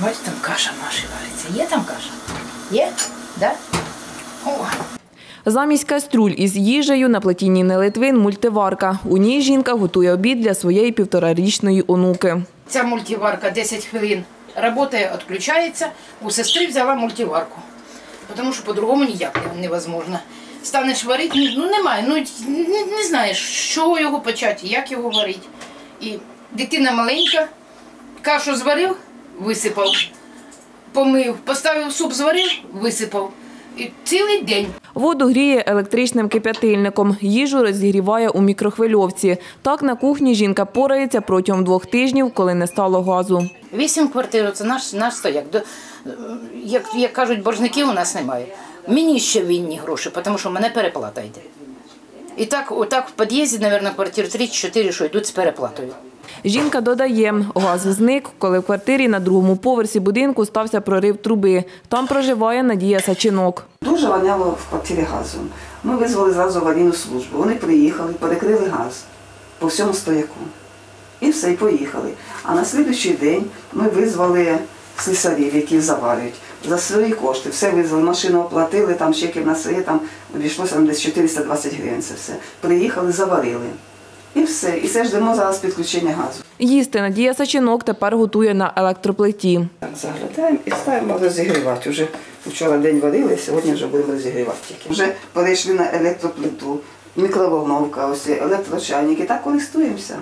Ось там каша Маші вариться. Є там каша? Є? Да? О. Замість каструль із їжею на плиті Ніни Литвин – мультиварка. У ній жінка готує обід для своєї 1,5-річної онуки. Ця мультиварка 10 хвилин працює, відключається. У сестри взяла мультиварку, тому що по-другому ніяк невозможно. Станеш варити, немає, не знаєш, з чого його почати, як його варити. І дитина маленька, кашу зварив, висипав, помив, поставив суп, зварив, висипав. І цілий день. Воду гріє електричним кип'ятильником, їжу розігріває у мікрохвильовці. Так на кухні жінка порається протягом 2 тижнів, коли не стало газу. 8 квартир – це наш стояк. Як кажуть, боржників у нас немає. Мені ще винні гроші, тому що в мене переплата йде. І так в під'їзді, мабуть, квартир 3-4, що йдуть з переплатою. Жінка додає, газ зник, коли в квартирі на 2-му поверсі будинку стався прорив труби. Там проживає Надія Сачинок. Дуже воняло в квартирі газом. Ми визвали зразу аварійну службу. Вони приїхали, перекрили газ по всьому стояку. І все, і поїхали. А на наступний день ми визвали слесарів, які заварюють. За свої кошти. Все визвали, машину оплатили, там чеки в нас є, там обійшлося десь 420 гривень це все. Приїхали, заварили. І все. І це ждемо зараз підключення газу. Їсти Надія Сачинок тепер готує на електроплиті. Так, заглядаємо і ставимо розігрівати. Уже вчора день варили, сьогодні вже будемо розігрівати тільки. Вже перейшли на електроплиту, мікроволновка, ось електрочайники. Так користуємося.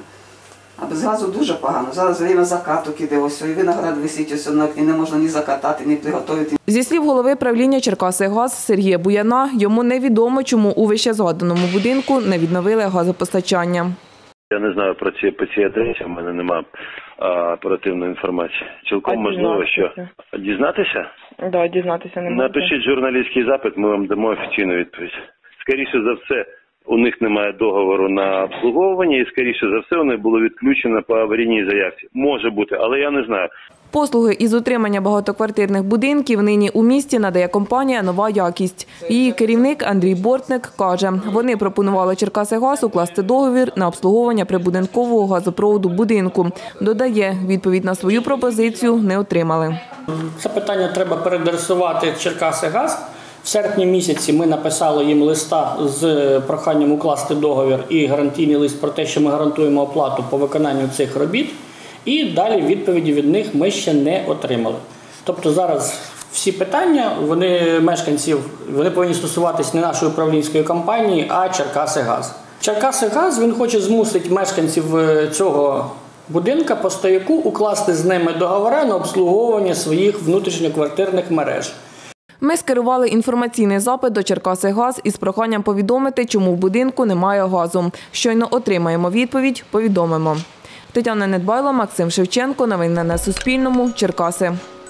А без газу дуже погано. Зараз время закаток іде, ось і виноград висить, ось на окні, не можна ні закатати, ні приготувати. Зі слів голови правління «Черкасигаз» Сергія Буяна, йому невідомо, чому у вищезгаданому будинку не відновили газопостачання. Я не знаю про по цій адресі, в мене немає оперативної інформації. Цілком можливо, що дізнатися? Так, дізнатися не можна. Напишіть журналістський запит, ми вам дамо офіційну відповідь. Скоріше за все, у них немає договору на обслуговування і, скоріше за все, вони було відключено по аварійній заявці. Може бути, але я не знаю. Послуги із утримання багатоквартирних будинків нині у місті надає компанія «Нова якість». Її керівник Андрій Бортник каже, вони пропонували «Черкасигаз» укласти договір на обслуговування прибудинкового газопроводу будинку. Додає, відповідь на свою пропозицію не отримали. Це питання треба переадресувати «Черкасигаз». В серпні місяці ми написали їм листа з проханням укласти договір і гарантійний лист про те, що ми гарантуємо оплату по виконанню цих робіт. І далі відповіді від них ми ще не отримали. Тобто зараз всі питання, мешканців, вони повинні стосуватись не нашої управлінської компанії, а «Черкасигаз». «Черкасигаз» він хоче змусити мешканців цього будинку по стояку укласти з ними договори на обслуговування своїх внутрішньоквартирних мереж. Ми скерували інформаційний запит до «Черкасигаз» із проханням повідомити, чому в будинку немає газу. Щойно отримаємо відповідь – повідомимо. Тетяна Недбайло, Максим Шевченко. Новини на Суспільному. Черкаси.